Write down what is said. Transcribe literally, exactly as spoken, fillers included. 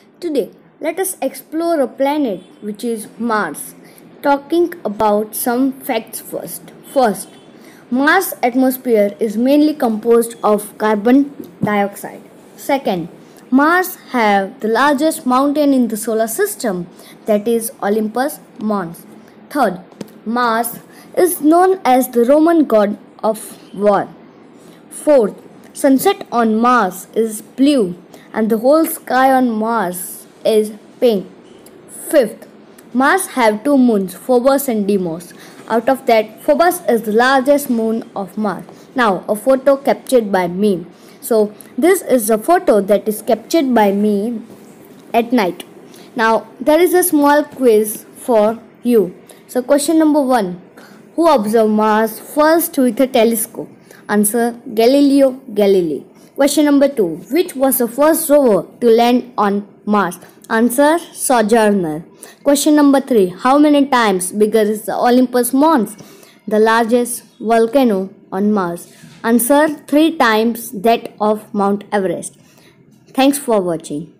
Today, let us explore a planet which is Mars. Talking about some facts first. First, Mars' atmosphere is mainly composed of carbon dioxide. Second, Mars have the largest mountain in the solar system, that is Olympus Mons. Third, Mars is known as the Roman god of war. Fourth, sunset on Mars is blue and the whole sky on Mars is pink. Fifth, Mars have two moons, Phobos and Deimos. Out of that, Phobos is the largest moon of Mars. Now, a photo captured by me. So, this is a photo that is captured by me at night. Now, there is a small quiz for you. So, question number one. Who observed Mars first with a telescope? Answer, Galileo Galilei. Question number two. Which was the first rover to land on Mars? Answer, Sojourner. Question number three. How many times bigger is the Olympus Mons, the largest volcano on Mars? Answer, three times that of Mount Everest. Thanks for watching.